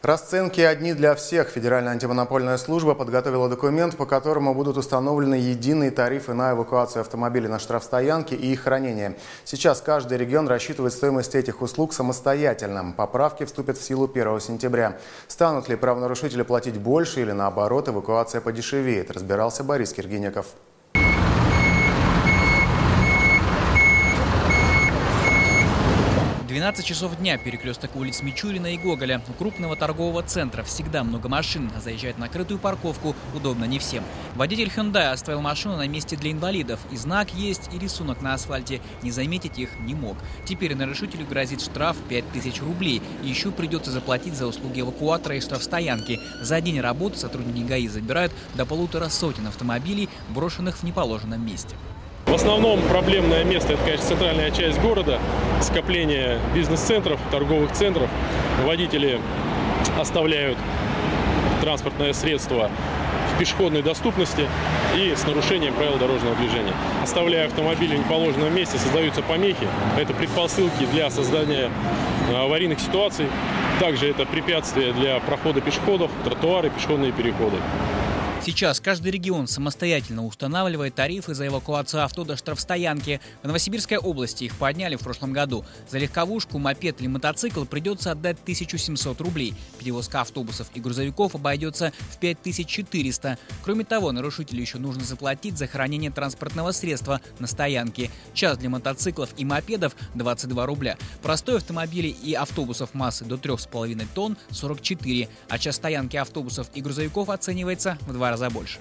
Расценки одни для всех. Федеральная антимонопольная служба подготовила документ, по которому будут установлены единые тарифы на эвакуацию автомобилей на штрафстоянки и их хранение. Сейчас каждый регион рассчитывает стоимость этих услуг самостоятельно. Поправки вступят в силу 1 сентября. Станут ли правонарушители платить больше или наоборот эвакуация подешевеет, разбирался Борис Киргинеков. 12 часов дня, перекресток улиц Мичурина и Гоголя. У крупного торгового центра всегда много машин, а заезжать на крытую парковку удобно не всем. Водитель Hyundai оставил машину на месте для инвалидов. И знак есть, и рисунок на асфальте. Не заметить их не мог. Теперь нарушителю грозит штраф 5000 рублей. И еще придется заплатить за услуги эвакуатора и штрафстоянки. За день работы сотрудники ГАИ забирают до 150 автомобилей, брошенных в неположенном месте. В основном проблемное место – это, конечно, центральная часть города, скопление бизнес-центров, торговых центров. Водители оставляют транспортное средство в пешеходной доступности и с нарушением правил дорожного движения. Оставляя автомобили в неположенном месте, создаются помехи. Это предпосылки для создания аварийных ситуаций. Также это препятствия для прохода пешеходов, тротуары, пешеходные переходы. Сейчас каждый регион самостоятельно устанавливает тарифы за эвакуацию авто до штрафстоянки. В Новосибирской области их подняли в прошлом году. За легковушку, мопед или мотоцикл придется отдать 1700 рублей. Перевозка автобусов и грузовиков обойдется в 5400. Кроме того, нарушителю еще нужно заплатить за хранение транспортного средства на стоянке. Час для мотоциклов и мопедов – 22 рубля. Простой автомобилей и автобусов массы до 3,5 тонн – 44. А час стоянки автобусов и грузовиков оценивается в 2 раза больше.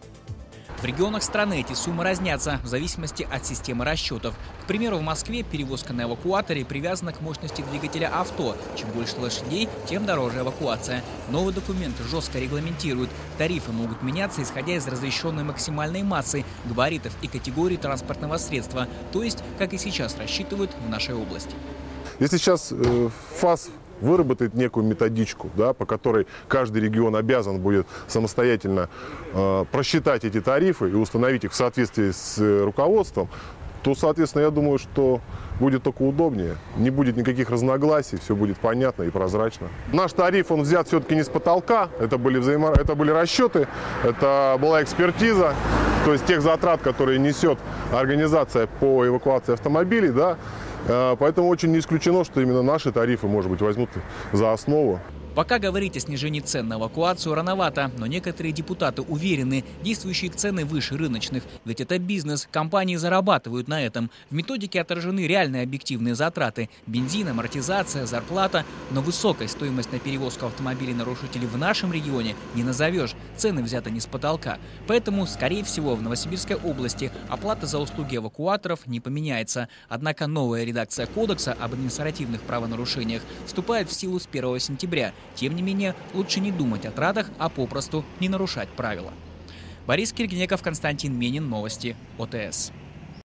В регионах страны эти суммы разнятся в зависимости от системы расчетов. К примеру, в Москве перевозка на эвакуаторе привязана к мощности двигателя авто. Чем больше лошадей, тем дороже эвакуация. Новый документ жестко регламентирует. Тарифы могут меняться, исходя из разрешенной максимальной массы, габаритов и категории транспортного средства. То есть, как и сейчас рассчитывают в нашей области. Если сейчас ФАС выработает некую методичку, да, по которой каждый регион обязан будет самостоятельно просчитать эти тарифы и установить их в соответствии с руководством, то, соответственно, я думаю, что будет только удобнее. Не будет никаких разногласий, все будет понятно и прозрачно. Наш тариф, он взят все-таки не с потолка, это были расчеты, это была экспертиза, то есть тех затрат, которые несет организация по эвакуации автомобилей, да. Поэтому очень не исключено, что именно наши тарифы, может быть, возьмут за основу. Пока говорить о снижении цен на эвакуацию рановато, но некоторые депутаты уверены, действующие цены выше рыночных. Ведь это бизнес, компании зарабатывают на этом. В методике отражены реальные объективные затраты. Бензин, амортизация, зарплата. Но высокой стоимость на перевозку автомобилей нарушителей в нашем регионе не назовешь. Цены взяты не с потолка. Поэтому, скорее всего, в Новосибирской области оплата за услуги эвакуаторов не поменяется. Однако новая редакция Кодекса об административных правонарушениях вступает в силу с 1 сентября. Тем не менее, лучше не думать о тратах, а попросту не нарушать правила. Борис Киргинеков, Константин Менин. Новости ОТС.